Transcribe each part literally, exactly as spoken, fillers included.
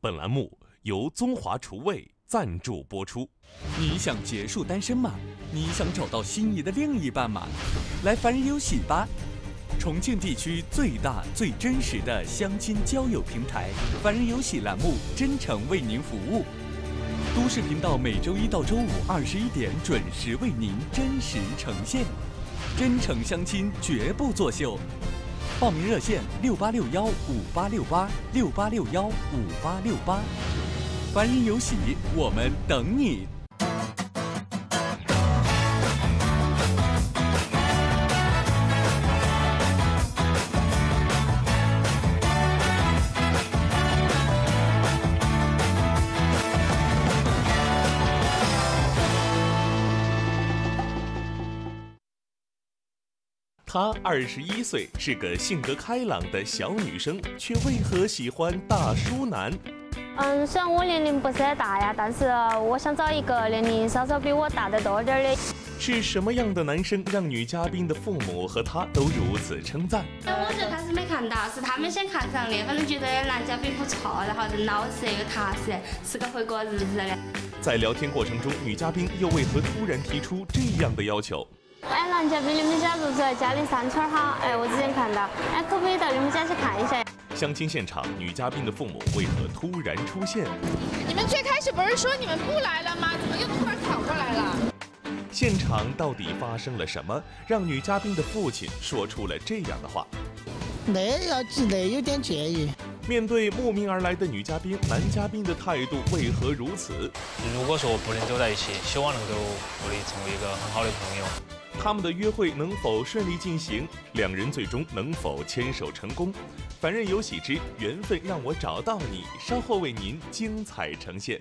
本栏目由宗华厨卫赞助播出。 你想结束单身吗？你想找到心仪的另一半吗？来凡人有喜吧！重庆地区最大最真实的相亲交友平台“凡人有喜”栏目真诚为您服务。都市频道每周一到周五二十一点准时为您真实呈现，真诚相亲，绝不作秀。报名热线六八六幺五八六八六八六幺五八六八。凡人有喜，我们等你。 她二十一岁，是个性格开朗的小女生，却为何喜欢大叔男？ 嗯，虽然我年龄不是很大呀，但是我想找一个年龄稍稍比我大得多点的。 是什么样的男生让女嘉宾的父母和她都如此称赞？ 我最开始没看到，是他们先看上的，反正觉得男嘉宾不错，然后人老实又踏实，是个会过日子的。 在聊天过程中，女嘉宾又为何突然提出这样的要求？ 哎，男嘉宾，你们家住在嘉陵三村哈？哎，我之前看到，哎，可不可以到你们家去看一下？ 相亲现场，女嘉宾的父母为何突然出现？ 你们最开始不是说你们不来了吗？怎么又突然跑过来了？ 现场到底发生了什么，让女嘉宾的父亲说出了这样的话？ 那要那有点介意。 面对慕名而来的女嘉宾，男嘉宾的态度为何如此？ 如果说不能走在一起，希望能够互利成为一个很好的朋友。 他们的约会能否顺利进行？两人最终能否牵手成功？凡人有喜之缘分让我找到你，稍后为您精彩呈现。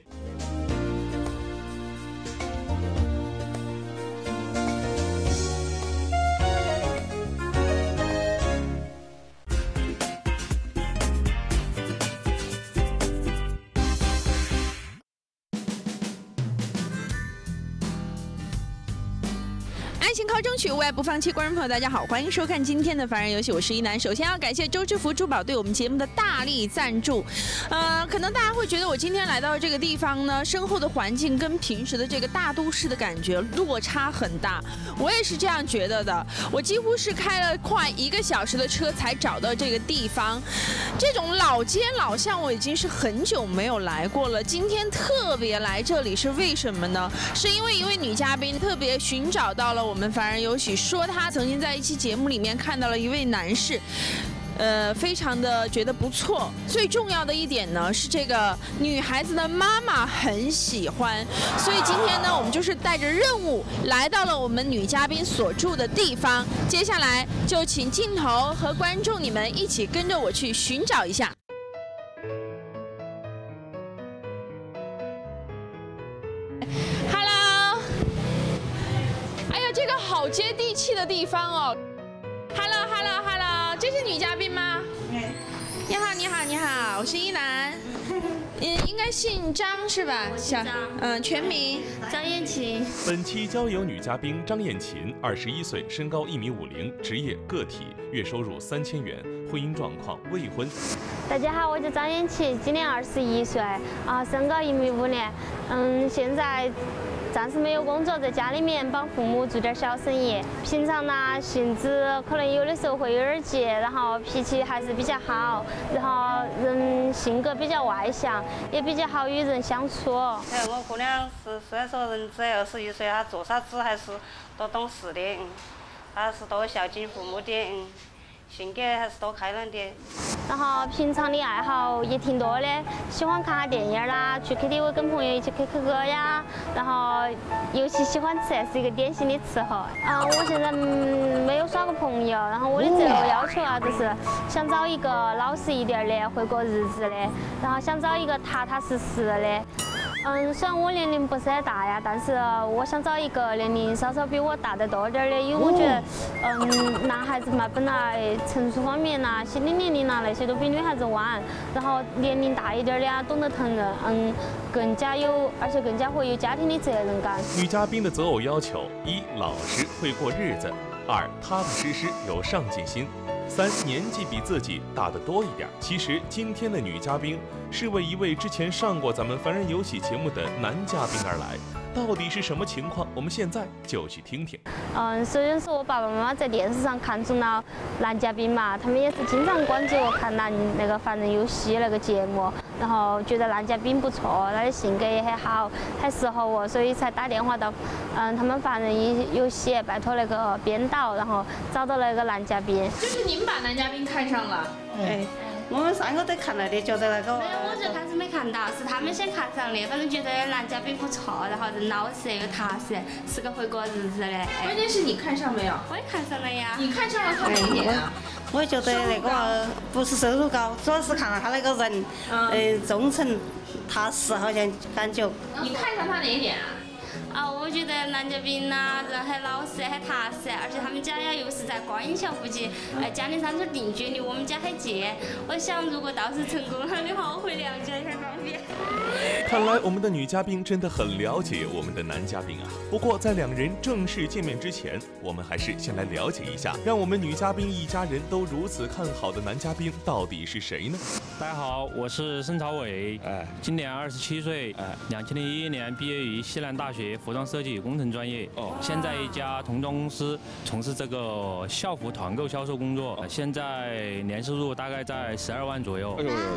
爱情靠争取，为爱不放弃。观众朋友，大家好，欢迎收看今天的《凡人游戏》，我是一楠。首先要感谢周之福珠宝对我们节目的大力赞助。呃，可能大家会觉得我今天来到这个地方呢，身后的环境跟平时的这个大都市的感觉落差很大。我也是这样觉得的。我几乎是开了快一个小时的车才找到这个地方。这种老街老巷，我已经是很久没有来过了。今天特别来这里是为什么呢？是因为一位女嘉宾特别寻找到了我们。我们凡人有喜说他曾经在一期节目里面看到了一位男士，呃，非常的觉得不错。最重要的一点呢是这个女孩子的妈妈很喜欢，所以今天呢我们就是带着任务来到了我们女嘉宾所住的地方。接下来就请镜头和观众你们一起跟着我去寻找一下。这个好接地气的地方哦 ！Hello Hello Hello， 这是女嘉宾吗？你好你好你好，我是一楠。嗯，应该姓张是吧？小嗯，全名张艳琴。 本期交友女嘉宾张艳琴，二十一岁，身高一米五零，职业个体，月收入三千元，婚姻状况未婚。 大家好，我叫张艳琴，今年二十一岁，啊，身高一米五零，嗯，现在暂时没有工作，在家里面帮父母做点小生意。平常呢，性子可能有的时候会有点急，然后脾气还是比较好，然后人性格比较外向，也比较好与人相处。 哎，我姑娘是虽然说人只二十一岁，她做啥子还是多懂事的，她是多孝敬父母的，性格还是多开朗的。 然后平常的爱好也挺多的，喜欢看下电影啦，去 K T V 跟朋友一起 K K 歌呀，然后尤其喜欢吃，是一个典型的吃货。啊，我现在嗯没有耍过朋友，然后我的择偶要求啊，就是想找一个老实一点的，会过日子的，然后想找一个踏踏实实的。嗯，虽然我年龄不是很大呀，但是我想找一个年龄稍稍比我大得多点的，因为我觉得，嗯，男孩子嘛，本来成熟方面呐、心理年龄呐那些都比女孩子晚，然后年龄大一点的呀，懂得疼人，嗯，更加有，而且更加会有家庭的责任感。 女嘉宾的择偶要求：一、老实，会过日子；二、踏踏实实，有上进心； 三，年纪比自己大得多一点。其实今天的女嘉宾是为一位之前上过咱们凡人有喜节目的男嘉宾而来，到底是什么情况？我们现在就去听听。 嗯，首先是我爸爸妈妈在电视上看中了男嘉宾嘛，他们也是经常关注我看男那个凡人有喜那个节目，然后觉得男嘉宾不错，他的性格也很好，很适合我，所以才打电话到嗯他们凡人有喜，拜托那个编导，然后找到那个男嘉宾。 就是您把男嘉宾看上了， 哎，我们三个都看了的，觉得那个。 没有，我最开始没看到，是他们先看上的，反正觉得男嘉宾不错，然后人老实又踏实，是个会过日子的。 关键是你看上没有？ 我也看上了呀。 你看上了他哪一点啊？ 我觉得那个不是收入高，主要是看到他那个人，呃，忠诚踏实，好像感觉。 你看上他哪一点啊？ 啊，我觉得男嘉宾呐，人很老实，很踏实，而且他们家呀又是在观音桥附近，呃，嘉陵山村定居，离我们家很近。我想，如果到时成功了的话，我回娘家也很方便。 看来我们的女嘉宾真的很了解我们的男嘉宾啊。不过在两人正式见面之前，我们还是先来了解一下，让我们女嘉宾一家人都如此看好的男嘉宾到底是谁呢？ 大家好，我是申朝伟，哎，今年二十七岁，哎，两千零一年毕业于西南大学服装设计与工程专业，哦，现在一家童装公司从事这个校服团购销售工作，哦，现在年收入大概在十二万左右。哎呦呦呦！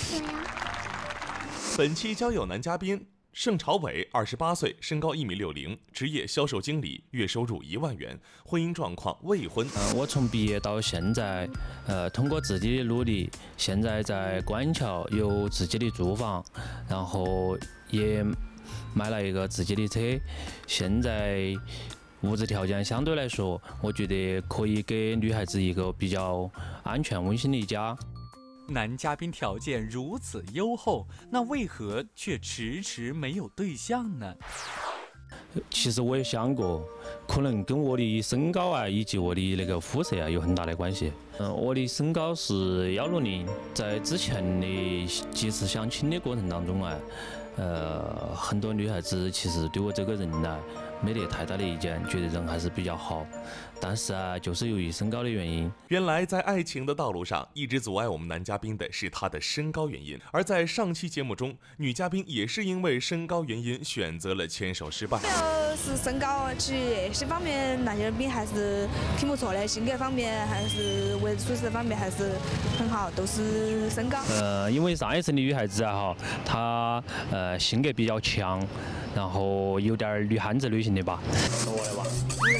本期交友男嘉宾盛朝伟，二十八岁，身高一米六零，职业销售经理，月收入一万元，婚姻状况未婚。 呃，我从毕业到现在，呃，通过自己的努力，现在在观音桥有自己的住房，然后也买了一个自己的车，现在物质条件相对来说，我觉得可以给女孩子一个比较安全温馨的家。 男嘉宾条件如此优厚，那为何却迟迟没有对象呢？ 其实我也想过，可能跟我的身高啊，以及我的那个肤色啊有很大的关系。嗯，我的身高是幺六零，在之前的几次相亲的过程当中啊，呃，很多女孩子其实对我这个人呢，没得太大的意见，觉得人还是比较好。但是啊，就是由于身高的原因， 原来在爱情的道路上，一直阻碍我们男嘉宾的是他的身高原因。而在上期节目中，女嘉宾也是因为身高原因选择了牵手失败。 主要是身高，其实这些方面男嘉宾还是挺不错的，性格方面还是为人处事方面还是很好，都是身高。 呃，因为上一次的女孩子啊哈，她呃性格比较强，然后有点女汉子类型的吧。我来吧。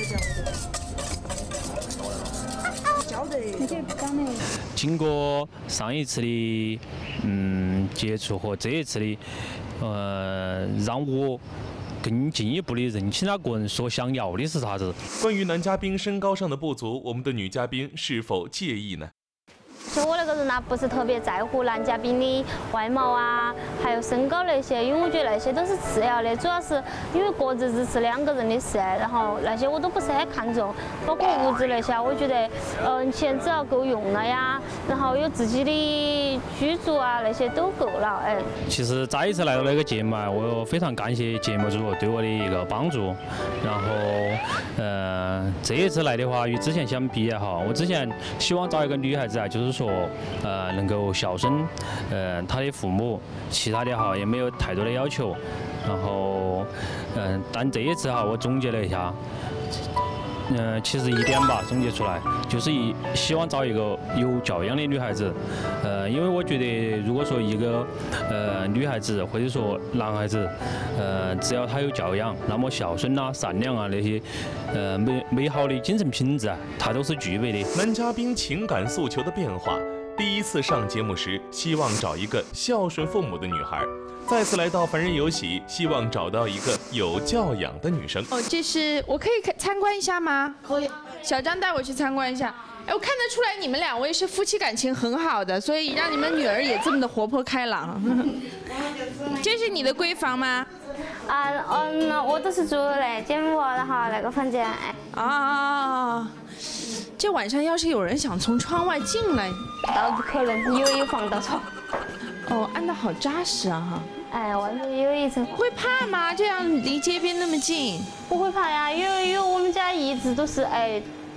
经过上一次的嗯接触和这一次的呃，让我更进一步的认清了个人所想要的是啥子。 关于男嘉宾身高上的不足，我们的女嘉宾是否介意呢？ 其实我那个人呢，不是特别在乎男嘉宾的外貌啊，还有身高那些，因为我觉得那些都是次要的，主要是因为过日子是两个人的事，然后那些我都不是很看重，包括物质那些，我觉得，嗯，钱只要够用了呀，然后有自己的居住啊，那些都够了，哎。 其实再一次来到那个节目啊，我非常感谢节目组对我的一个帮助，然后，呃，这一次来的话，与之前相比哈，我之前希望找一个女孩子啊，就是说。说呃能够孝顺呃他的父母，其他的哈也没有太多的要求。然后嗯、呃，但这一次哈我总结了一下，嗯、呃，其实一点吧总结出来就是一希望找一个有教养的女孩子。呃，因为我觉得如果说一个呃女孩子或者说男孩子，呃只要他有教养，那么孝顺啊、善良啊那些呃美美好的精神品质啊，他都是具备的。 男嘉宾情感诉求的变化。第一次上节目时，希望找一个孝顺父母的女孩；再次来到凡人有喜，希望找到一个有教养的女生。 哦，这是我可以参观一下吗？可以。小张带我去参观一下。哎，我看得出来你们两位是夫妻感情很好的，所以让你们女儿也这么的活泼开朗。这是你的闺房吗？ 啊，嗯，我都是住那间屋，然后那个房间。哎。 啊。这晚上要是有人想从窗外进来， 倒不可能，有有防盗窗。 哦，安得好扎实啊哈！ 哎，外面有一层。 会怕吗？这样离街边那么近？ 不会怕呀，因为因为我们家一直都是哎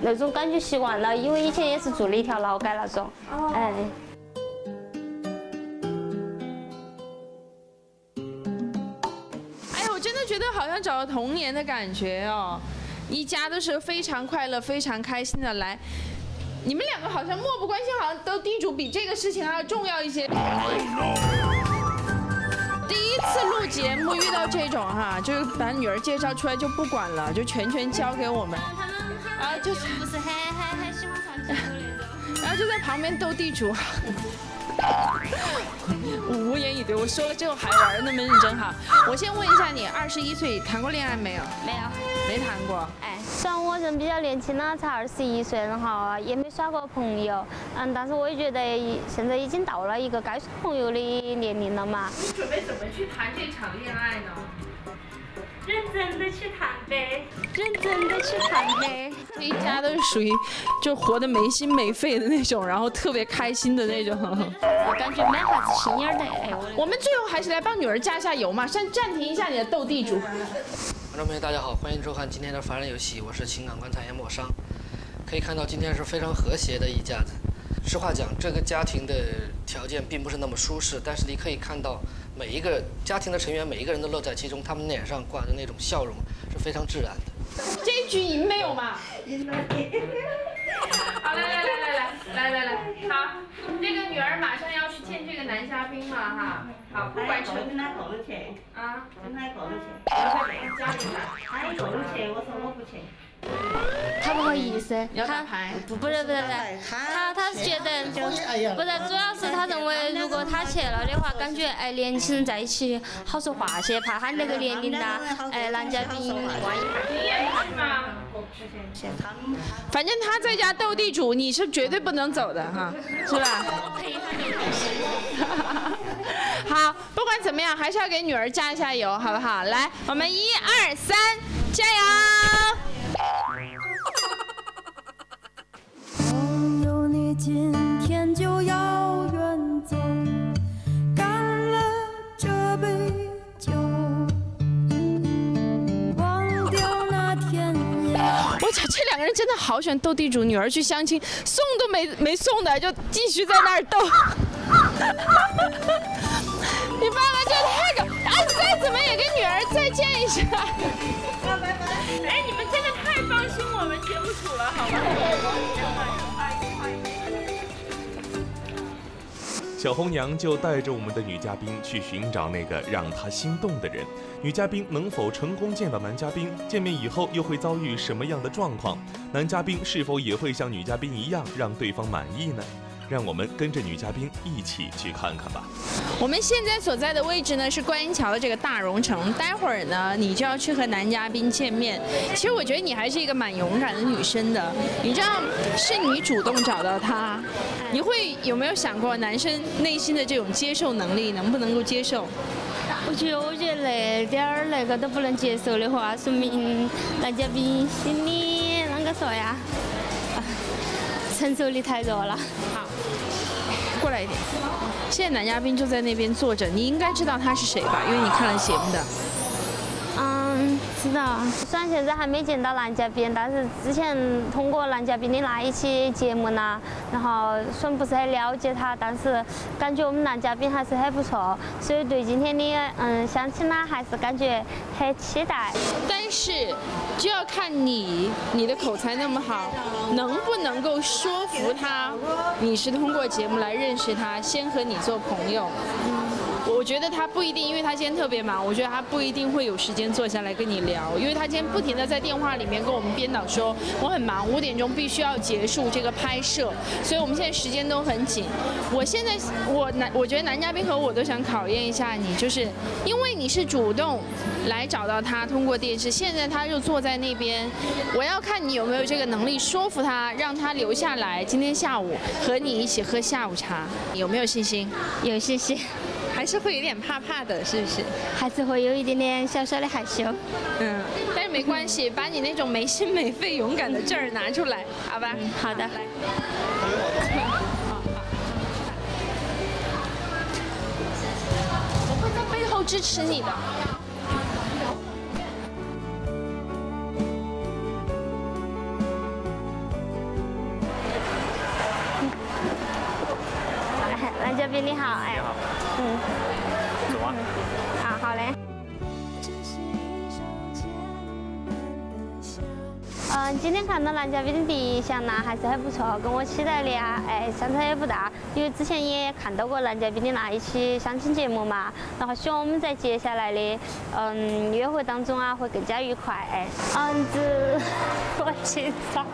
那种感觉习惯了，因为以前也是住了一条劳改那种，哎。 哎呀，我真的觉得好像找到童年的感觉哦，一家都是非常快乐、非常开心的来。你们两个好像漠不关心，好像斗地主比这个事情还要重要一些。第一次录节目遇到这种哈，就是把女儿介绍出来就不管了，就全权交给我们。 啊，就是不是很很很喜欢上节目那种。 然后就在旁边斗地主。我无言以对，我说了之后还玩那么认真哈。我先问一下你，二十一岁谈过恋爱没有？ 没有， 没谈过。 哎，虽然我人比较年轻了，才二十一岁，然后也没耍过朋友，嗯，但是我也觉得现在已经到了一个该耍朋友的年龄了嘛。 你准备怎么去谈这场恋爱呢？ 认真的去谈呗，认真的去谈呗。 这一家都是属于就活得没心没肺的那种，然后特别开心的那种。 我感觉蛮啥子心眼的。哎， 我们最后还是来帮女儿加下油嘛，先暂停一下你的斗地主。 观众朋友大家好，欢迎收看今天的凡人游戏，我是情感观察员莫商。可以看到今天是非常和谐的一家子。实话讲，这个家庭的条件并不是那么舒适，但是你可以看到每一个家庭的成员，每一个人都乐在其中，他们脸上挂着那种笑容是非常自然的。 这一局赢没有嘛？赢了。好，来来来来来来来来，好，这个女儿马上要去见这个男嘉宾了哈。好，不管成跟他共去啊， 跟他共去。 家里来， 他共去，我说我不去。 他不好意思， 他不不是不是不是，他他是觉得不是，主要是他认为如果他去了的话，感觉哎年轻人在一起好说话些，怕他那个年龄的哎男嘉宾万一。 反正他在家斗地主，你是绝对不能走的哈，是吧？好，不管怎么样，还是要给女儿加一下油，好不好？来，我们一二三，加油！ 朋友，你今天就要远走，干了这杯酒，忘掉那天也。 我操，这两个人真的好喜欢斗地主，女儿去相亲，送都没没送的，就继续在那儿斗。你爸爸就太搞，啊，再怎么也跟女儿再见一下。哎，你们真的太放心我们节目组了，好吗？ 小红娘就带着我们的女嘉宾去寻找那个让她心动的人。女嘉宾能否成功见到男嘉宾？见面以后又会遭遇什么样的状况？男嘉宾是否也会像女嘉宾一样让对方满意呢？让我们跟着女嘉宾一起去看看吧。 我们现在所在的位置呢是观音桥的这个大融城，待会儿呢你就要去和男嘉宾见面。其实我觉得你还是一个蛮勇敢的女生的，你知道是你主动找到他，你会有没有想过男生内心的这种接受能力能不能够接受？ 我觉得，我觉得那点儿那个都不能接受的话，说明男嘉宾心里啷个说呀？承受力太弱了。 好，过来一点。现在男嘉宾就在那边坐着，你应该知道他是谁吧？因为你看了节目的。 嗯，知道。虽然现在还没见到男嘉宾，但是之前通过男嘉宾的那一期节目呢，然后虽然不是很了解他，但是感觉我们男嘉宾还是很不错，所以对今天的嗯相亲呢，还是感觉很期待。 但是就要看你，你的口才那么好，能不能够说服他，你是通过节目来认识他，先和你做朋友。嗯。我觉得他不一定，因为他今天特别忙，我觉得他不一定会有时间坐下来跟你聊，因为他今天不停地在电话里面跟我们编导说我很忙，五点钟必须要结束这个拍摄，所以我们现在时间都很紧。我现在我男，我觉得男嘉宾和我都想考验一下你，就是因为你是主动来找到他，通过电视，现在他就坐在那边，我要看你有没有这个能力说服他，让他留下来，今天下午和你一起喝下午茶，有没有信心？ 有信心。 还是会有点怕怕的，是不是？ 还是会有一点点小小的害羞。 嗯，但是没关系，把你那种没心没肺、勇敢的劲儿拿出来，好吧？ 嗯、好的。来。 我会在背后支持你的。 男嘉宾你好，哎， 你好， 嗯， 走啊， 啊，好嘞。嗯，今天看到男嘉宾的第一印象呢，还是很不错，跟我期待的呀，哎，相差也不大。因为之前也看到过男嘉宾的那一期相亲节目嘛，然后希望我们在接下来的嗯约会当中啊，会更加愉快，哎，嗯，这我紧张。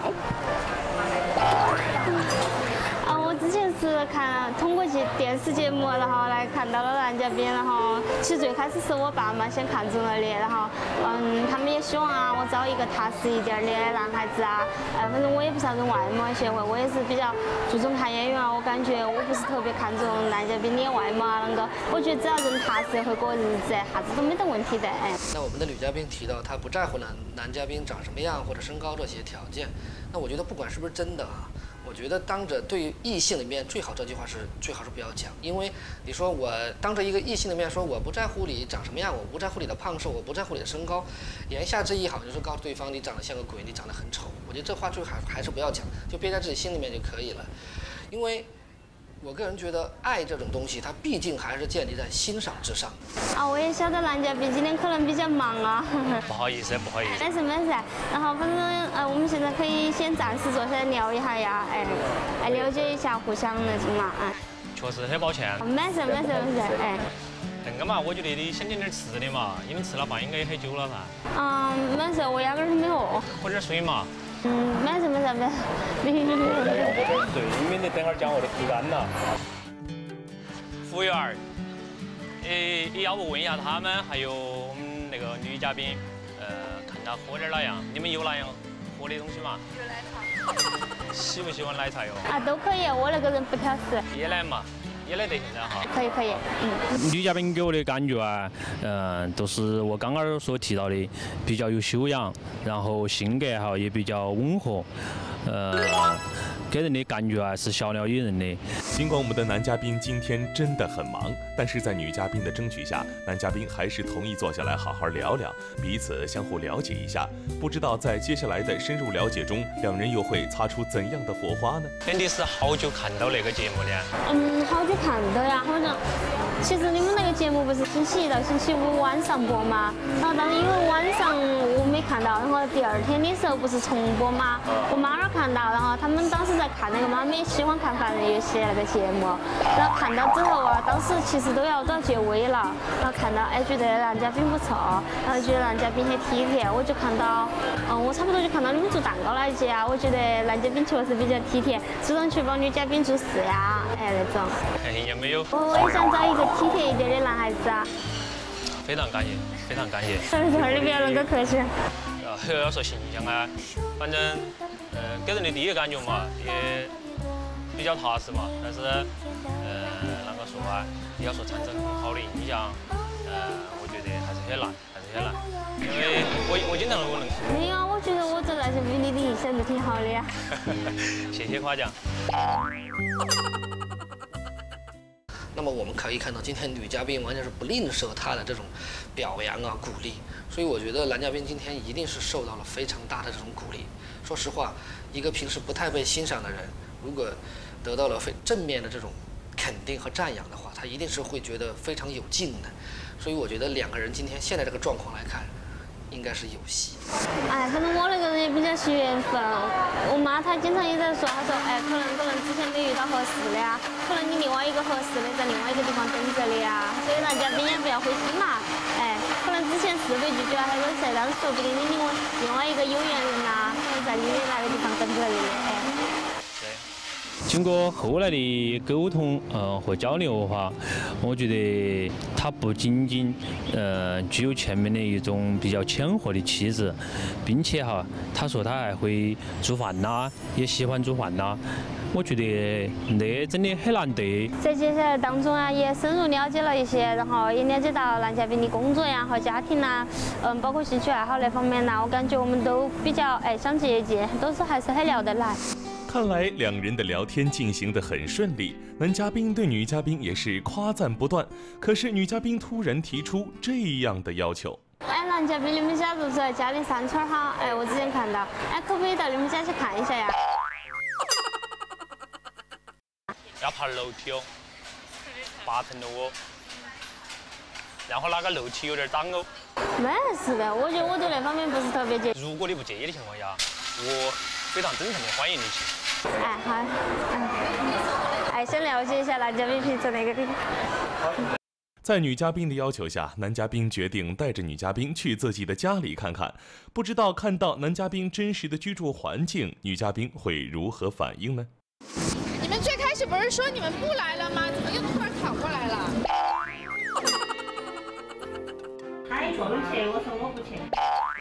啊，我之前是看通过去电视节目，然后来看到了男嘉宾，然后其实最开始是我爸妈先看中了的，然后嗯，他们也希望啊我找一个踏实一点的男孩子啊，哎，反正我也不是那种外貌协会，我也是比较注重看眼缘啊，我感觉我不是特别看重男嘉宾的外貌啊，那个，我觉得只要人踏实会过日子，啥子都没得问题的，哎。 那我们的女嘉宾提到她不在乎男男嘉宾长什么样或者身高这些条件，那我觉得不管是不是真的啊。我觉得当着对于异性的面，最好这句话是最好是不要讲，因为你说我当着一个异性的面说我不在乎你长什么样，我不在乎你的胖瘦，我不在乎你的身高，言下之意好像就是告诉对方你长得像个鬼，你长得很丑。我觉得这话最好还是不要讲，就憋在自己心里面就可以了。因为我个人觉得爱这种东西，它毕竟还是建立在欣赏之上。 啊，我也晓得男嘉宾今天可能比较忙啊。 不好意思，不好意思。 没事没事，然后反正呃，我们现在可以先暂时坐下来聊一下呀，哎，哎，了解一下互相那种嘛，嗯。 确实很抱歉。 没事没事没事，哎。 那个嘛，我觉得你想点点吃的嘛，因为吃了饭应该也很久了噻。 嗯，没事，我压根儿没饿。 喝点水嘛。 嗯，没事没事没事。你你你。 喝点水，免得等会儿讲我的口干了。 服务员儿，诶，你要不问一下他们，还有我们那个女嘉宾，呃，看他喝点哪样？你们有哪样喝的东西吗？ 有奶茶。 喜不喜欢奶茶哟？ 啊，都可以，我那个人不挑食。 椰奶嘛。也来得现在哈， 可以可以，嗯。 女嘉宾给我的感觉啊，嗯、呃，都是我刚刚所提到的，比较有修养，然后性格哈也比较温和，呃，给人的感觉啊是小鸟依人的。 尽管我们的男嘉宾今天真的很忙，但是在女嘉宾的争取下，男嘉宾还是同意坐下来好好聊聊，彼此相互了解一下。不知道在接下来的深入了解中，两人又会擦出怎样的火花呢？ 肯定是好久看到那个节目的。 嗯，好久看到呀，好像。其实你们那个节目不是星期一到星期五晚上播吗？然后当时因为晚上我没看到，然后第二天的时候不是重播吗？我妈那儿看到，然后他们当时在看那个妈咪喜欢看凡人游戏那个节目，然后看到之后啊，当时其实都要都要结尾了，然后看到哎觉得男嘉宾不错，然后觉得男嘉宾很体贴，我就看到，嗯，我差不多就看到你们做蛋糕那一集啊，我觉得男嘉宾确实比较体贴，主动去帮女嘉宾做事呀，哎那种。 也没有。 我我也想找一个体贴一点的男孩子啊。 非常感谢，非常感谢。 这儿你不要那个客气。 呃，要说形象啊，反正呃给人的第一感觉嘛，也比较踏实嘛。但是呃啷个说啊，要说产生很好的印象，呃，我觉得还是很难，还是很难。因为我我经常我能。 没有啊，我觉得我对男嘉宾的印象都挺好的呀。 谢谢夸奖。 那么我们可以看到，今天女嘉宾完全是不吝啬她的这种表扬啊、鼓励，所以我觉得男嘉宾今天一定是受到了非常大的这种鼓励。说实话，一个平时不太被欣赏的人，如果得到了非正面的这种肯定和赞扬的话，他一定是会觉得非常有劲的。所以我觉得两个人今天现在这个状况来看，应该是有戏。 哎，反正我那个人也比较惜缘分。我妈她经常也在说，她说，哎，可能可能之前没遇到合适的啊，可能你另外一个合适的在另外一个地方等着你啊。所以男嘉宾也不要灰心嘛。哎，可能之前是被拒绝啊，还是谁，但是说不定你另外另外一个有缘人呐，可能在你的那个地方等着你。哎。 经过后来的沟通，呃和交流的话，我觉得他不仅仅呃具有前面的一种比较谦和的气质，并且哈，他说他还会做饭呐，也喜欢做饭呐。我觉得那真的很难得。 在接下来当中啊，也深入了解了一些，然后也了解到男嘉宾的工作呀和家庭呐，嗯，包括兴趣爱好那方面呐，我感觉我们都比较哎相接近，都是还是很聊得来。 看来两人的聊天进行得很顺利，男嘉宾对女嘉宾也是夸赞不断。可是女嘉宾突然提出这样的要求： 哎，男嘉宾，你们家是不是家里山村哈？哎，我之前看到，哎，可不可以到你们家去看一下呀？ 要爬楼梯哦。 八成了哦，然后那个漏气有点脏哦。 没事的，我觉得我对那方面不是特别介意。 如果你不介意的情况下，我非常真诚的欢迎你去。 哎，好，嗯，哎，想了解一下男嘉宾平时那个地方。 在女嘉宾的要求下，男嘉宾决定带着女嘉宾去自己的家里看看。不知道看到男嘉宾真实的居住环境，女嘉宾会如何反应呢？ 你们最开始不是说你们不来了吗？怎么又突然跑过来了？ 他一个人去，我说我不去。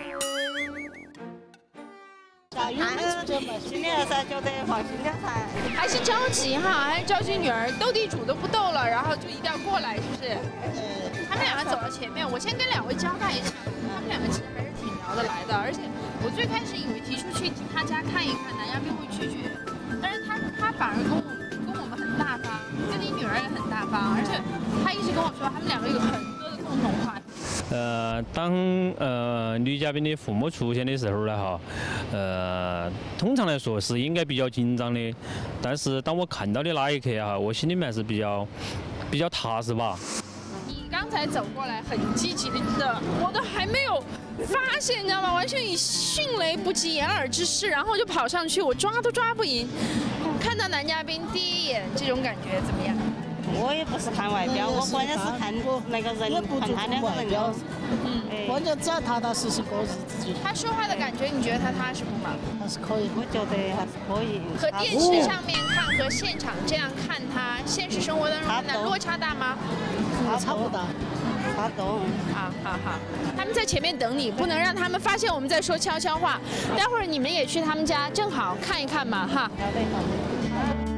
下雨了，今天噻觉得放心点噻。 还是着急哈，还是着急女儿斗地主都不斗了，然后就一定要过来，是不是？呃，他们两个走到前面，我先跟两位交代一下，他们两个其实还是挺聊得来的，而且我最开始以为提出去他家看一看，男嘉宾会拒绝，但是他他反而跟我跟我们很大方，跟你女儿也很大方，而且他一直跟我说他们两个有很多的共同话题。 呃，当呃女嘉宾的父母出现的时候呢，哈，呃，通常来说是应该比较紧张的，但是当我看到的那一刻哈，我心里面是比较比较踏实吧。 你刚才走过来很积极的，我都还没有发现，你知道吗？完全以迅雷不及掩耳之势，然后就跑上去，我抓都抓不赢。看到男嘉宾第一眼，这种感觉怎么样？ 我也不是看外表，我关键是看那个人，看他两个人。 嗯，关键只要踏踏实实过日子就。 他说话的感觉，你觉得他踏实不嘛？ 还是可以， 我觉得还是可以。 和电视上面看和现场这样看他，现实生活当中那落差大吗？ 差不大。 差不多。 好好好，他们在前面等你，不能让他们发现我们在说悄悄话。待会儿你们也去他们家，正好看一看嘛，哈。 好的，好的。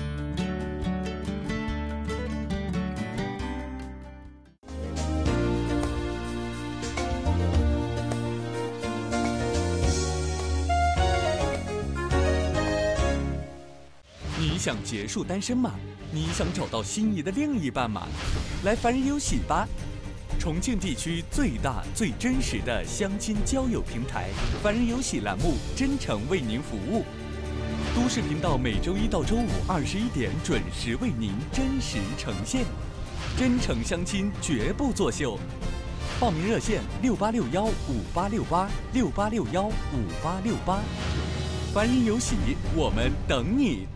你想结束单身吗？你想找到心仪的另一半吗？来凡人有喜吧，重庆地区最大最真实的相亲交友平台——凡人有喜栏目，真诚为您服务。都市频道每周一到周五二十一点准时为您真实呈现，真诚相亲，绝不作秀。报名热线六八六幺五八六八六八六幺五八六八。凡人有喜，我们等你。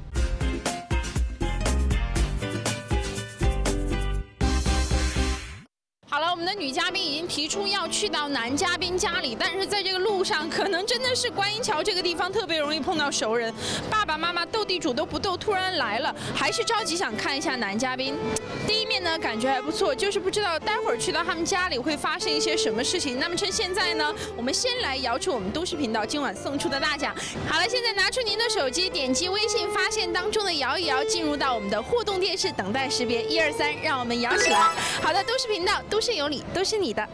好了，我们的女嘉宾已经提出要去到男嘉宾家里，但是在这个路上，可能真的是观音桥这个地方特别容易碰到熟人。爸爸妈妈斗地主都不斗，突然来了，还是着急想看一下男嘉宾。第一面呢，感觉还不错，就是不知道待会儿去到他们家里会发生一些什么事情。那么趁现在呢，我们先来摇出我们都市频道今晚送出的大奖。好了，现在拿出您的手机，点击微信发现当中的摇一摇，进入到我们的互动电视，等待识别一二三，让我们摇起来。好的，都市频道，都市有理，都是你的。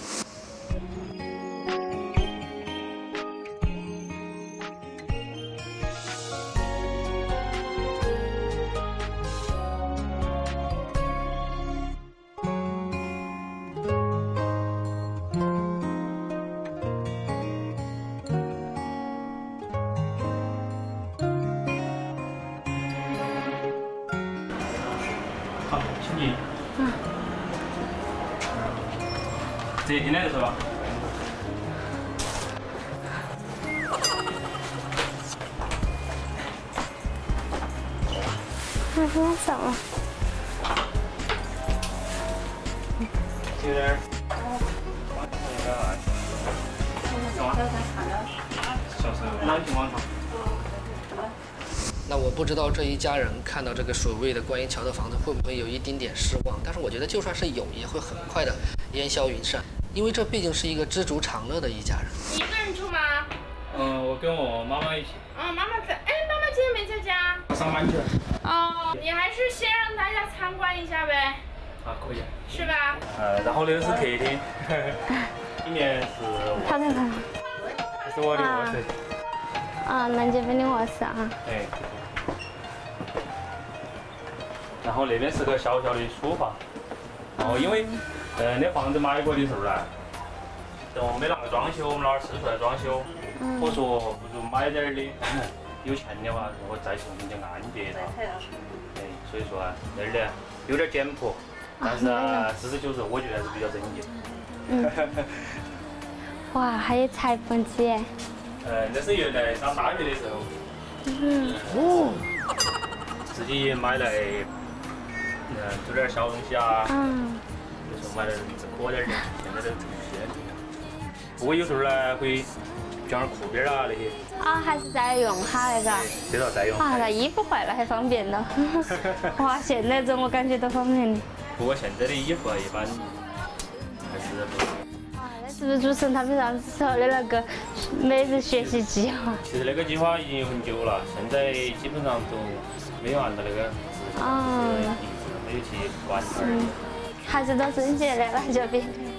好，请进。嗯。直接进来的是吧？ 那先走了。 有点。小时候南京广场。 那我不知道这一家人看到这个所谓的观音桥的房子会不会有一丁点失望，但是我觉得就算是有，也会很快的烟消云散，因为这毕竟是一个知足常乐的一家人。 你一个人住吗？ 嗯，我跟我妈妈一起。 啊、嗯，妈妈在。哎，妈妈今天没在家。 上班去了。 哦，你还是先让大家参观一下呗。 啊，可以。 是吧？ 呃，然后那个是客厅，里面是卧看看看。 这是我的卧室。 啊，男嘉宾的卧室啊。 哎。然后那边是个小小的书房，然后因为，呃，那房子买过的时候呢，然后没啷个装修，我们老儿吃出来装修， 嗯、 我说不如买点儿的，有钱的话，然后再重新就安别它。哎，所所以说啊，那儿呢有点简朴，但是啊，四十九柔我觉得还是比较整洁。 嗯。哇，还有裁缝机哎。 呃，那是原来上大学的时候。 嗯。 哦。自己买来，嗯，做点小东西啊。 嗯。 有时候买点可点钱，现在都挣不起了。不过有时候呢会卷点裤边啊那些。 啊，还是在用哈那个。 这道在用。 啊，那衣服坏了还方便了。哇，现在这我感觉都方便的。 不过现在的衣服啊，一般还是不。 啊，那是不是主持人他们上次说的那个每日学习计划？ 其实那个计划已经有很久了，现在基本上都没有按照那个执行，没有去管它。 嗯，还是都整洁的那这边。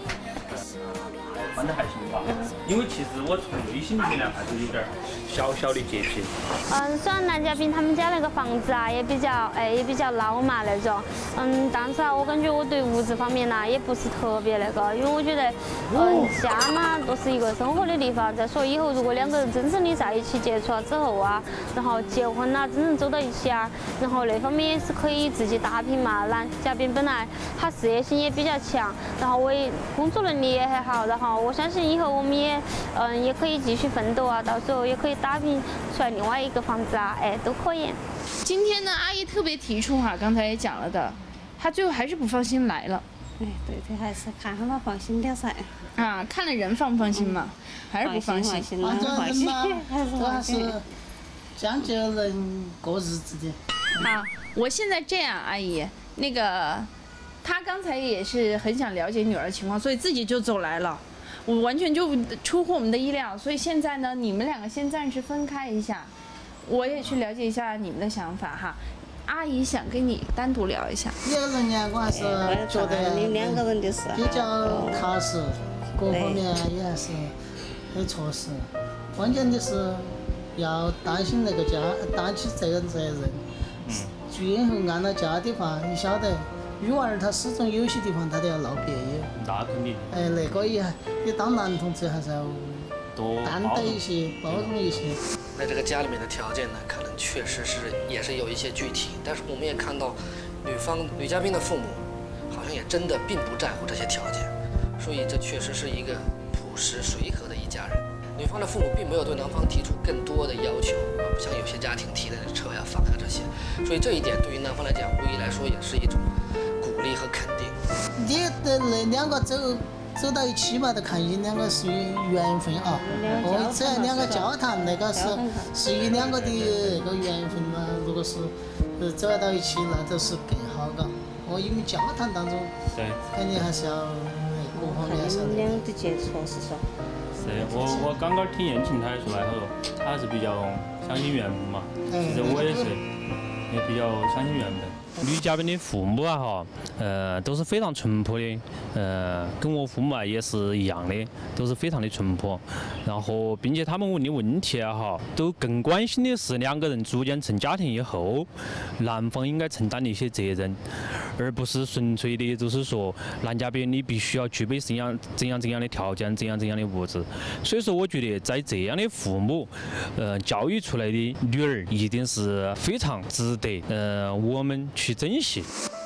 反正还行吧，因为其实我从内心里面呢，还是有点小小的洁癖。 嗯，虽然男嘉宾他们家那个房子啊，也比较哎也比较老嘛那种，嗯，但是啊，我感觉我对物质方面呢，也不是特别那个，因为我觉得，嗯，家嘛都是一个生活的地方。再说以后如果两个人真正的在一起接触了之后啊，然后结婚啦，真正走到一起啊，然后那方面也是可以自己打拼嘛。男嘉宾本来他事业心也比较强，然后我也工作能力也很好，然后。我相信以后我们也，嗯，也可以继续奋斗啊，到时候也可以打拼出来另外一个房子啊，哎，都可以。 今天呢，阿姨特别提出哈，刚才也讲了的，她最后还是不放心来了。 哎，对的，还是看他们放心点噻。 啊，看了人放不放心嘛？还是不放心？ 放着人嘛，主要是讲究人过日子的。 好，我现在这样，阿姨，那个，她刚才也是很想了解女儿情况，所以自己就走来了。我完全就出乎我们的意料，所以现在呢，你们两个先暂时分开一下，我也去了解一下你们的想法哈。阿姨想跟你单独聊一下。 有人呢，我还是觉得你们两个人的事比较踏实，各方面也还是很措施。关键的是要担起那个家，担起这个责任。嗯。今后按照家的话，你晓得。女娃儿她始终有些地方她都要闹别扭， 那肯定。 哎，那个也你当男同志还是要多担待一些，包容一些。 那这个家里面的条件呢，可能确实是也是有一些具体，但是我们也看到，女方女嘉宾的父母好像也真的并不在乎这些条件，所以这确实是一个朴实随和的一家人。女方的父母并没有对男方提出更多的要求，不像有些家庭提的车呀、房呀这些，所以这一点对于男方来讲，无疑来说也是一种鼓励和肯定。 你的那两个走走到一起嘛，都看你两个是缘分啊。哦，只要两个交谈，那个是是以两个的那个缘分嘛。如果是呃走到一起，那都是更好嘎。哦，因为交谈当中， 对， 肯定还是要各方面上。 你们俩的接触是说。 是我我刚刚听燕晴她说来，她说她还是比较相信缘分嘛。其实我也是，也比较相信缘分。女嘉宾的父母啊哈，呃都是非常淳朴的，呃跟我父母啊也是一样的，都是非常的淳朴。然后并且他们问的问题啊哈，都更关心的是两个人逐渐成家庭以后，男方应该承担的一些责任，而不是纯粹的就是说男嘉宾你必须要具备怎样怎样怎样的条件，怎样怎样的物质。所以说我觉得在这样的父母，呃教育出来的女儿一定是非常值得呃我们去。去珍惜。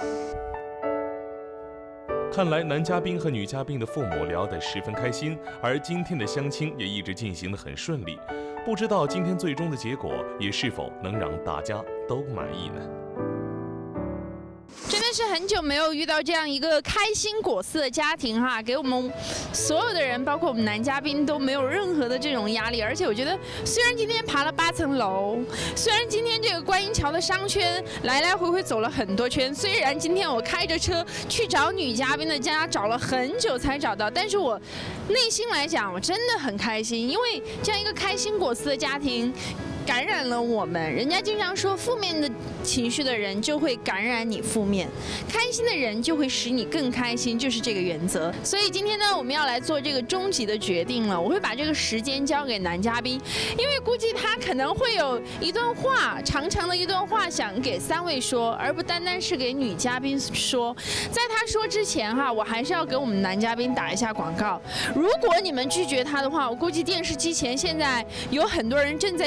看来男嘉宾和女嘉宾的父母聊得十分开心，而今天的相亲也一直进行得很顺利。不知道今天最终的结果也是否能让大家都满意呢？ 真的是很久没有遇到这样一个开心果似的家庭哈，给我们所有的人，包括我们男嘉宾都没有任何的这种压力。而且我觉得，虽然今天爬了八层楼，虽然今天这个观音桥的商圈来来回回走了很多圈，虽然今天我开着车去找女嘉宾的家找了很久才找到，但是我内心来讲，我真的很开心，因为这样一个开心果似的家庭。感染了我们，人家经常说，负面的情绪的人就会感染你负面，开心的人就会使你更开心，就是这个原则。所以今天呢，我们要来做这个终极的决定了。我会把这个时间交给男嘉宾，因为估计他可能会有一段话，长长的一段话想给三位说，而不单单是给女嘉宾说。在他说之前哈，我还是要给我们男嘉宾打一下广告。如果你们拒绝他的话，我估计电视机前现在有很多人正在记录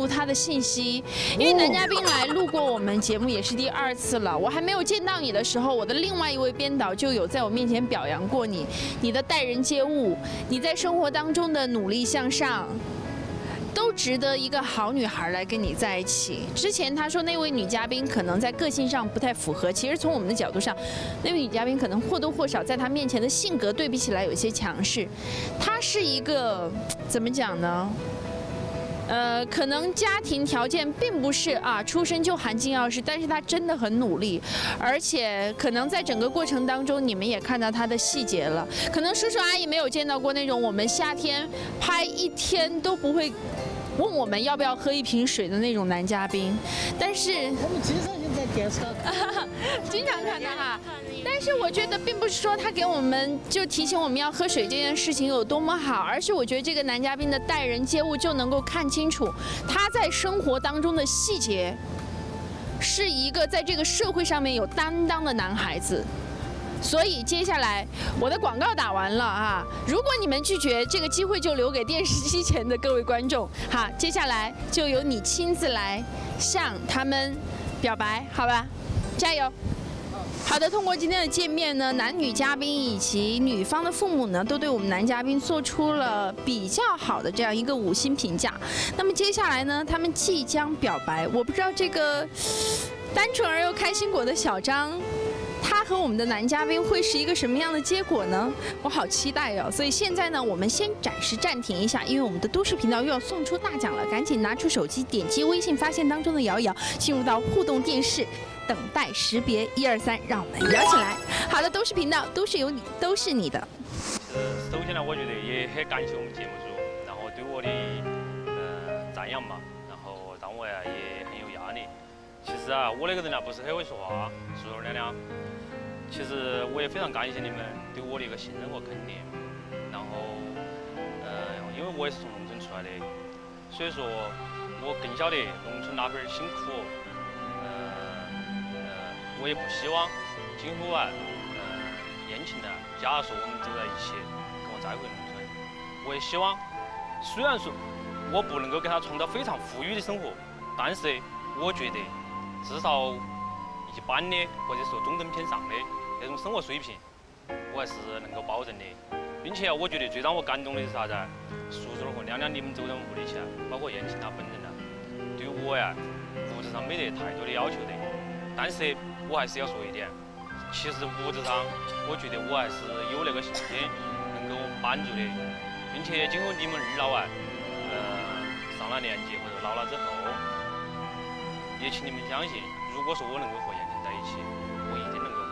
他的信息，因为男嘉宾来录过我们节目也是第二次了。我还没有见到你的时候，我的另外一位编导就有在我面前表扬过你，你的待人接物，你在生活当中的努力向上。 都值得一个好女孩来跟你在一起。之前他说那位女嘉宾可能在个性上不太符合，其实从我们的角度上，那位女嘉宾可能或多或少在她面前的性格对比起来有一些强势。她是一个怎么讲呢？呃，可能家庭条件并不是啊，出生就含金钥匙，但是她真的很努力，而且可能在整个过程当中，你们也看到她的细节了。可能叔叔阿姨没有见到过那种我们夏天拍一天都不会。 问我们要不要喝一瓶水的那种男嘉宾，但是我们经常就在电视上看， 经常看他哈。但是我觉得并不是说他给我们就提醒我们要喝水这件事情有多么好，而是我觉得这个男嘉宾的待人接物就能够看清楚他在生活当中的细节，是一个在这个社会上面有担当的男孩子。 所以接下来我的广告打完了啊！如果你们拒绝，这个机会就留给电视机前的各位观众哈。接下来就由你亲自来向他们表白，好吧？加油！好的，通过今天的见面呢，男女嘉宾以及女方的父母呢，都对我们男嘉宾做出了比较好的这样一个五星评价。那么接下来呢，他们即将表白，我不知道这个单纯而又开心果的小张。 他和我们的男嘉宾会是一个什么样的结果呢？我好期待哦！所以现在呢，我们先暂时暂停一下，因为我们的都市频道又要送出大奖了，赶紧拿出手机，点击微信发现当中的摇一摇，进入到互动电视，等待识别一二三，让我们摇起来。好的，都市频道都是有你，都是你的。 首先呢，我觉得也很感谢我们节目组，然后对我的呃赞扬嘛，然后让我呀也很有压力。其实啊，我那个人呢不是很会说话，叔叔娘娘。 其实我也非常感谢你们对我的一个信任和肯定，然后，呃，因为我也是从农村出来的，所以说我更晓得农村那份辛苦，呃，呃，我也不希望今后啊，呃，燕青呢，假如说我们走在一起，跟我再回农村，我也希望，虽然说我不能够给他创造非常富裕的生活，但是我觉得至少一般的或者说中等偏上的。 那种生活水平，我还是能够保证的，并且我觉得最让我感动的是啥子？叔叔和娘娘你们走到屋里去，包括燕青她本人呢，对我呀物质上没得太多的要求的。但是我还是要说一点，其实物质上我觉得我还是有那个信心能够满足的，并且今后你们二老啊，呃上了年纪或者老了之后，也请你们相信，如果说我能够和燕青在一起，我一定能够。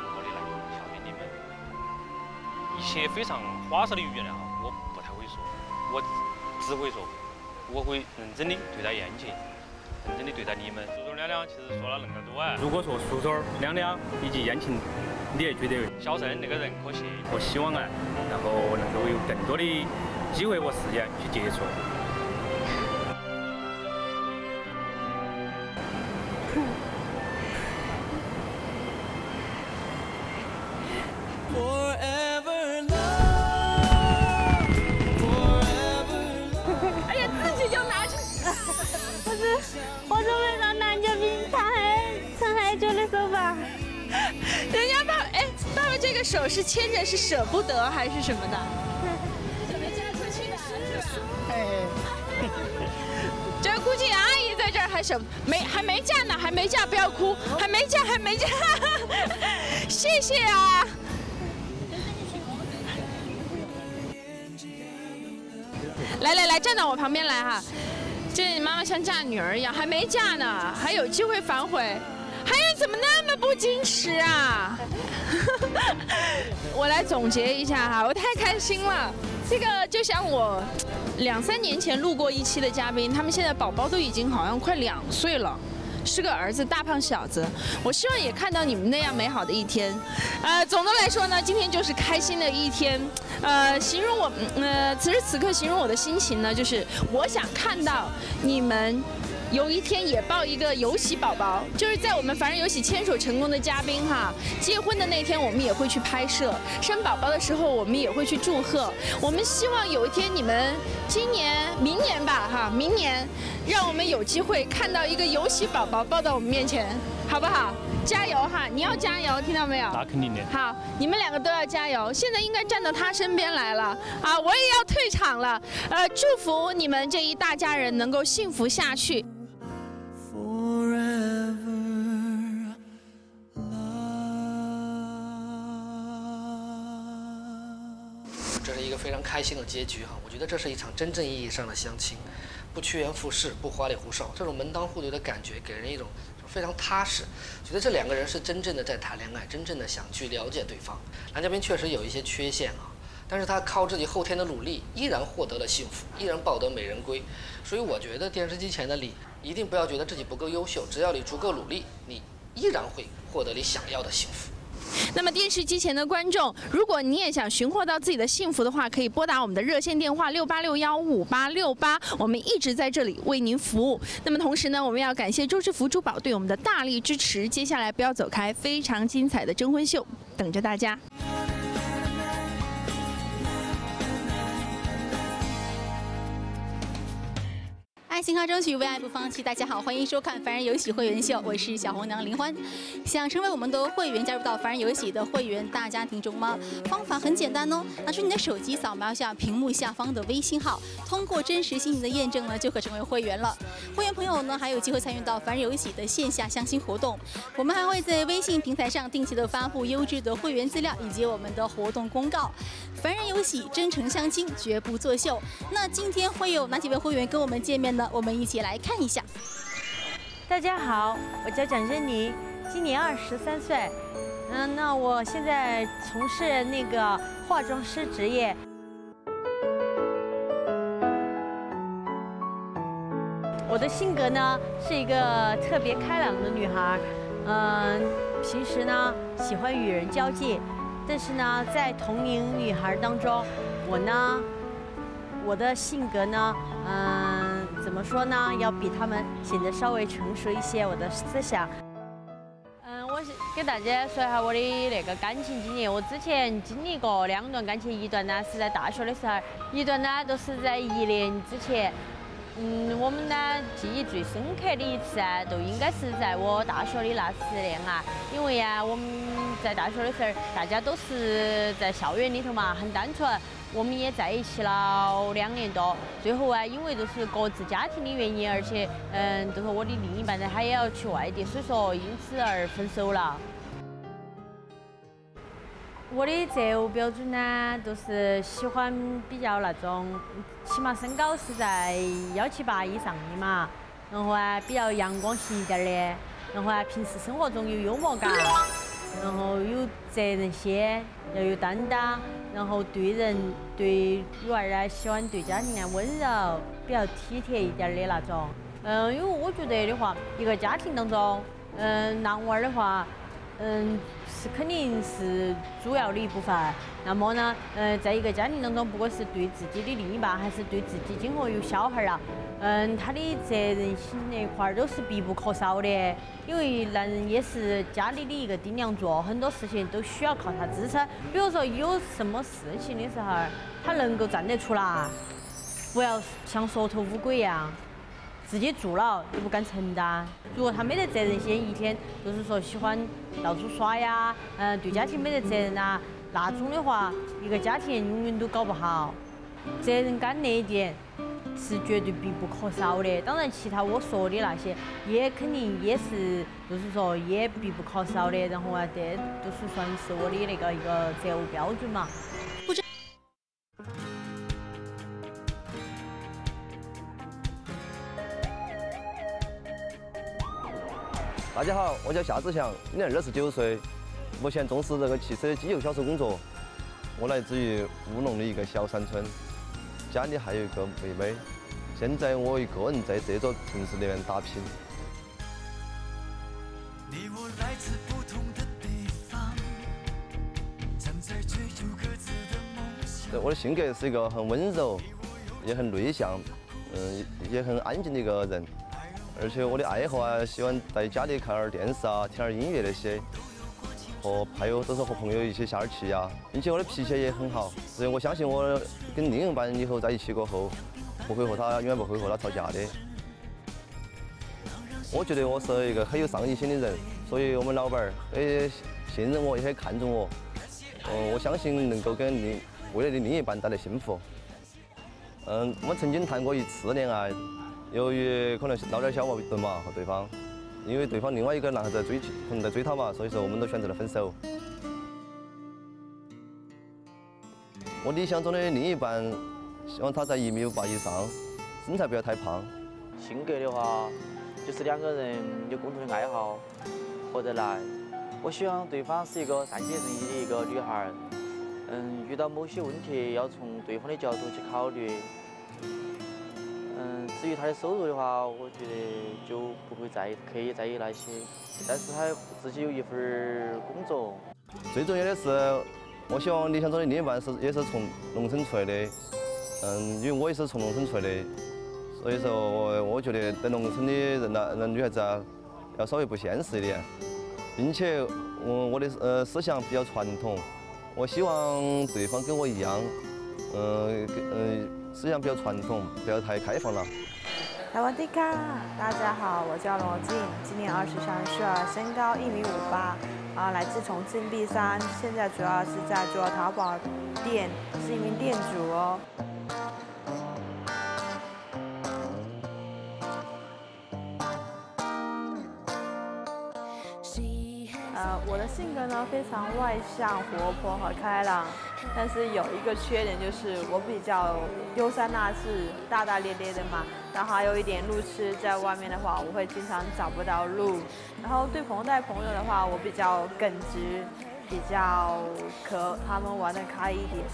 一些非常花哨的语言呢，我不太会说，我只会说，我会认真的对待燕青，认真的对待你们。叔叔娘娘其实说了那么多啊，如果说叔叔娘娘以及燕青，你也觉得小盛那个人可惜，我希望啊，然后能够有更多的机会和时间去接触。 我准备让男嘉宾唱很唱很久的手吧。 人家爸，哎，爸爸这个手是牵着，是舍不得还是什么的？准备嫁出去的儿子。哎，这估计阿姨在这儿还舍没还没嫁呢，还没嫁，不要哭，还没嫁，还没嫁。谢谢啊。来来来，站到我旁边来哈。 这妈妈像嫁女儿一样，还没嫁呢，还有机会反悔，还有怎么那么不矜持啊？我来总结一下哈，我太开心了。这个就像我两三年前录过一期的嘉宾，他们现在宝宝都已经好像快两岁了。 是个儿子，大胖小子。我希望也看到你们那样美好的一天。呃，总的来说呢，今天就是开心的一天。呃，形容我，呃，此时此刻形容我的心情呢，就是我想看到你们有一天也抱一个游喜宝宝，就是在我们凡人游喜牵手成功的嘉宾哈，结婚的那天我们也会去拍摄，生宝宝的时候我们也会去祝贺。我们希望有一天你们今年、明年吧哈，明年让我们有机会看到一个游喜宝宝抱到我们面前，好不好？加油哈！你要加油，听到没有？ 那肯定的。 好，你们两个都要加油。现在应该站到他身边来了啊！我也要退场了。呃，祝福你们这一大家人能够幸福下去。 这是一个非常开心的结局哈，我觉得这是一场真正意义上的相亲，不趋炎附势，不花里胡哨，这种门当户对的感觉给人一种非常踏实，觉得这两个人是真正的在谈恋爱，真正的想去了解对方。男嘉宾确实有一些缺陷啊，但是他靠自己后天的努力，依然获得了幸福，依然抱得美人归。所以我觉得电视机前的你，一定不要觉得自己不够优秀，只要你足够努力，你依然会获得你想要的幸福。 那么电视机前的观众，如果你也想寻获到自己的幸福的话，可以拨打我们的热线电话六八六幺五八六八，我们一直在这里为您服务。那么同时呢，我们要感谢周之福珠宝对我们的大力支持。接下来不要走开，非常精彩的征婚秀等着大家。 爱信号争取，为爱不放弃。大家好，欢迎收看凡人游喜会员秀，我是小红娘林欢。想成为我们的会员，加入到凡人游喜的会员大家庭中吗？方法很简单哦，拿出你的手机，扫描一下屏幕下方的微信号，通过真实姓名的验证呢，就可成为会员了。会员朋友呢，还有机会参与到凡人游喜的线下相亲活动。我们还会在微信平台上定期的发布优质的会员资料以及我们的活动公告。凡人游喜，真诚相亲，绝不作秀。那今天会有哪几位会员跟我们见面呢？我们一起来看一下。 大家好，我叫蒋珍妮，今年二十三岁。嗯，那我现在从事那个化妆师职业。我的性格呢是一个特别开朗的女孩，嗯，平时呢喜欢与人交际。但是呢，在同龄女孩当中，我呢，我的性格呢，嗯，怎么说呢，要比她们显得稍微成熟一些。我的思想，嗯，我是给大家说一下我的那个感情经历。我之前经历过两段感情，一段呢是在大学的时候，一段呢都是在一年之前。嗯，我们呢记忆最深刻的一次啊，都应该是在我大学的那次恋爱。因为啊，我们在大学的时候，大家都是在校园里头嘛，很单纯。我们也在一起了两年多，最后啊，因为都是各自家庭的原因，而且嗯，都是我的另一半呢，他也要去外地，所以说因此而分手了。我的择偶标准呢，都是喜欢比较那种，起码身高是在幺七八以上的嘛，然后啊比较阳光型一点的，然后啊平时生活中有幽默感，然后有责任心，要有担当，然后对人对女儿啊喜欢对家庭啊温柔，比较体贴一点的那种。嗯，因为我觉得的话，一个家庭当中，嗯，男娃儿的话，嗯。是肯定是主要的一部分。那么呢，呃，在一个家庭当中，不管是对自己的另一半，还是对自己今后有小孩啊，嗯，他的责任心那块儿都是必不可少的。因为男人也是家里的一个顶梁柱，很多事情都需要靠他支撑。比如说有什么事情的时候，他能够站得出来，不要像缩头乌龟一样。自己做了又不敢承担，如果他没得责任心，一天就是说喜欢到处耍呀，嗯、呃，对家庭没得责任呐，那种的话，一个家庭永远都搞不好。责任感那一点是绝对必不可少的。当然，其他我说的那些也肯定也是，就是说也必不可少的。然后啊，这都是算是我的那个一个择偶标准嘛。 大家好，我叫夏志强，今年二十九岁，目前从事这个汽车机油销售工作。我来自于乌龙的一个小山村，家里还有一个妹妹。现在我一个人在这座城市里面打拼。你我来自不同的地方，正在追逐各自的梦想。我的性格是一个很温柔，也很内向，嗯，也很安静的一个人。 而且我的爱好啊，喜欢在家里看点电视啊，听点音乐那些，和还有都是和朋友一起下点棋呀，并且我的脾气也很好，所以我相信我跟另一半以后在一起过后，不会和他永远不会和他吵架的。我觉得我是一个很有上进心的人，所以我们老板儿也信任我，也很看重我。嗯，我相信能够给另未来的另一半带来幸福。嗯，我们曾经谈过一次恋爱，由于可能闹点小矛盾嘛和对方，因为对方另外一个男孩子在追，可能在追她嘛，所以说我们都选择了分手。我理想中的另一半，希望他在一米五八以上，身材不要太胖。 性格的话，就是两个人有共同的爱好，合得来。我希望对方是一个善解人意的一个女孩，嗯，遇到某些问题要从对方的角度去考虑。嗯，至于她的收入的话，我觉得就不会在刻意在意那些，但是她自己有一份工作。 最重要的是，我希望理想中的另一半是也是从农村出来的，嗯，因为我也是从农村出来的，所以说我我觉得在农村的人呐，那女孩子啊，要稍微不现实一点。并且我我的呃思想比较传统，我希望对方跟我一样，嗯呃思想比较传统，不要太开放了。 萨瓦迪卡，大家好，我叫罗静，今年二十三岁，身高一米五八，啊，来自重庆璧山，现在主要是在做淘宝店，是一名店主哦。呃，我的性格呢非常外向、活泼和开朗，但是有一个缺点就是我比较丢三落四、大大咧咧的嘛，然后还有一点路痴，在外面的话我会经常找不到路，然后对朋带朋友的话我比较耿直，比较和他们玩得开一点。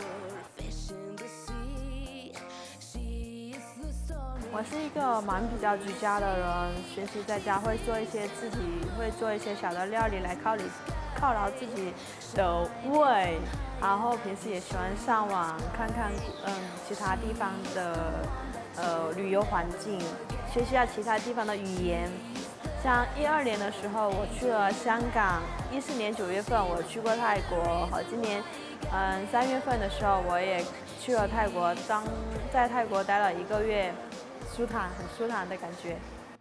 我是一个蛮比较居家的人，平时在家会做一些自己会做一些小的料理来犒劳犒劳自己的胃，然后平时也喜欢上网看看嗯其他地方的呃旅游环境，学习下其他地方的语言。像一二年的时候我去了香港，一四年九月份我去过泰国，和今年嗯三月份的时候我也去了泰国，当在泰国待了一个月。舒坦，很舒坦的感觉。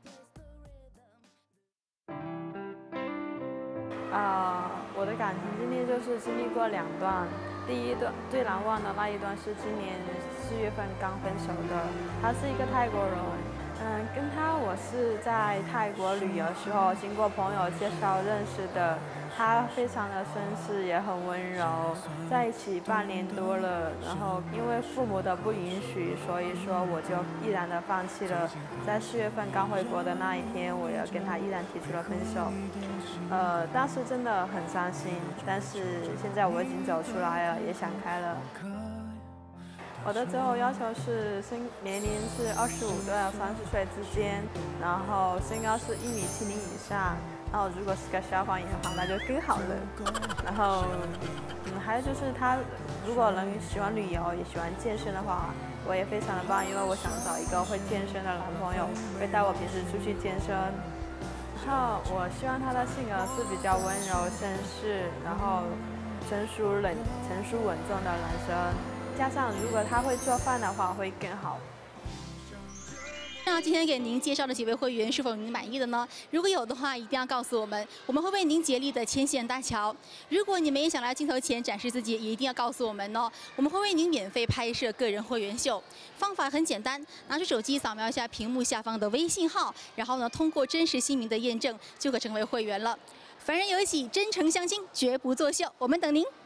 啊、呃，我的感情经历就是经历过两段，第一段最难忘的那一段是今年四月份刚分手的，他是一个泰国人。嗯，跟他我是在泰国旅游时候经过朋友介绍认识的，他非常的绅士，也很温柔，在一起半年多了，然后因为父母的不允许，所以说我就毅然的放弃了。在四月份刚回国的那一天，我也跟他毅然提出了分手。呃，当时真的很伤心，但是现在我已经走出来了，也想开了。我的择偶要求是身年龄是二十五到三十岁之间，然后身高是一米七零以上，然后如果是个消防员的话，那就更好了。然后，嗯，还有就是他如果能喜欢旅游，也喜欢健身的话，我也非常的棒，因为我想找一个会健身的男朋友，会带我平时出去健身。然后我希望他的性格是比较温柔绅士，然后成熟冷成熟稳重的男生。加上如果他会做饭的话，会更好。 那今天给您介绍的几位会员是否您满意的呢？如果有的话，一定要告诉我们，我们会为您竭力的牵线搭桥。如果你们也想来镜头前展示自己，也一定要告诉我们哦，我们会为您免费拍摄个人会员秀。方法很简单，拿出手机扫描一下屏幕下方的微信号，然后呢，通过真实姓名的验证，就可成为会员了。凡人有喜，真诚相亲，绝不作秀，我们等您。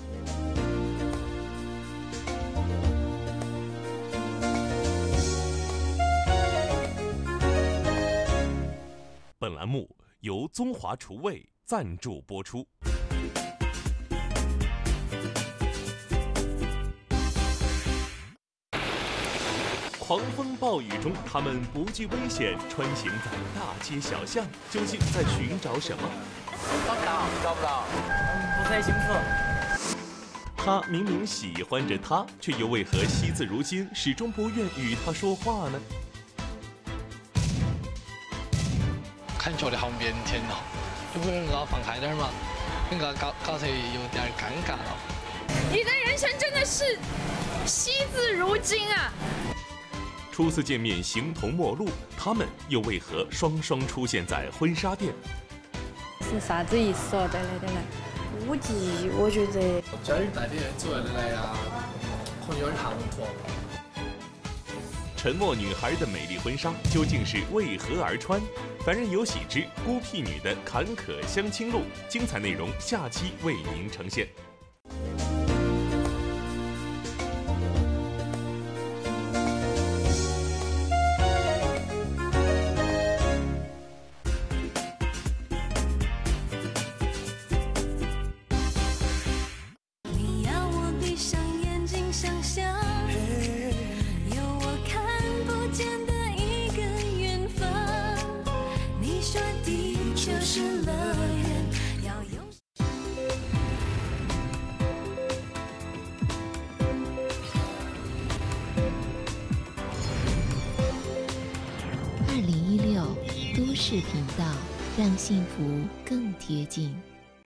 本栏目由中华厨味赞助播出。狂风暴雨中，他们不惧危险，穿行在大街小巷，究竟在寻找什么？ 找不到，找不到，不太清楚。 他明明喜欢着她，却又为何惜字如金，始终不愿与她说话呢？ 很觉得好腼腆哦，就不能给他放开点嘛，给他搞搞成有点尴尬了。 你的人生真的是惜字如金啊！ 初次见面形同陌路，他们又为何双双出现在婚纱店？ 是啥子意思哦？对对对对，估计我觉得今儿带点做的来呀，可能有点唐突。 沉默女孩的美丽婚纱究竟是为何而穿？凡人有喜之孤僻女的坎坷相亲路，精彩内容下期为您呈现。 你要我闭上眼睛想象，有我看不见的一个远方。你说地球是乐园，要用。 二零一六都市频道，让幸福更贴近。